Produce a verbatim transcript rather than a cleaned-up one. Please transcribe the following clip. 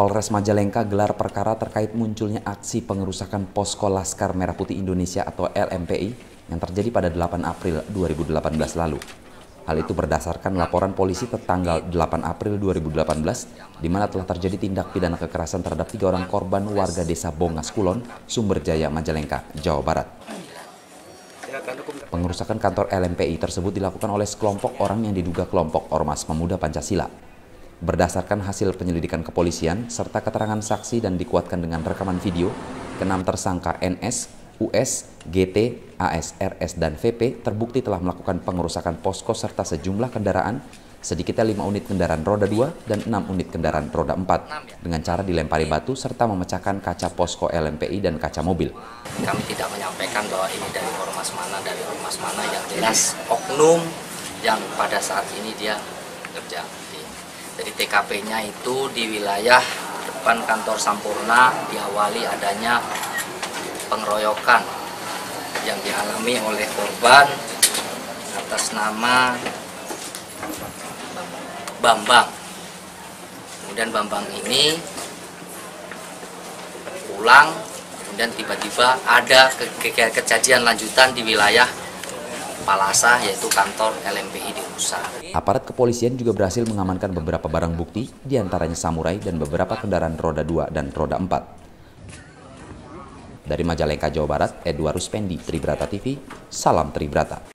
Polres Majalengka gelar perkara terkait munculnya aksi pengerusakan posko Laskar Merah Putih Indonesia atau L M P I yang terjadi pada delapan April dua ribu delapan belas lalu. Hal itu berdasarkan laporan polisi tertanggal delapan April dua ribu delapan belas, di mana telah terjadi tindak pidana kekerasan terhadap tiga orang korban warga desa Bongas Kulon, Sumberjaya, Majalengka, Jawa Barat. Pengerusakan kantor L M P I tersebut dilakukan oleh sekelompok orang yang diduga kelompok Ormas Pemuda Pancasila. Berdasarkan hasil penyelidikan kepolisian serta keterangan saksi dan dikuatkan dengan rekaman video, keenam tersangka N S, U S, G T, A S, R S, dan V P terbukti telah melakukan pengerusakan posko serta sejumlah kendaraan, sedikitnya lima unit kendaraan roda dua dan enam unit kendaraan roda empat, dengan cara dilempari batu serta memecahkan kaca posko L M P I dan kaca mobil. Kami tidak menyampaikan bahwa ini dari ormas mana, dari ormas mana, yang jelas oknum yang pada saat ini dia kerja. Jadi T K P-nya itu di wilayah depan kantor Sampurna, diawali adanya pengeroyokan yang dialami oleh korban atas nama Bambang. Kemudian Bambang ini pulang, kemudian tiba-tiba ada ke ke kejadian lanjutan di wilayah Palasa, yaitu kantor L M P I dirusak. Aparat kepolisian juga berhasil mengamankan beberapa barang bukti, diantaranya samurai dan beberapa kendaraan roda dua dan roda empat. Dari Majalengka, Jawa Barat, Edward Ruspendi, Tribrata T V, salam Tribrata.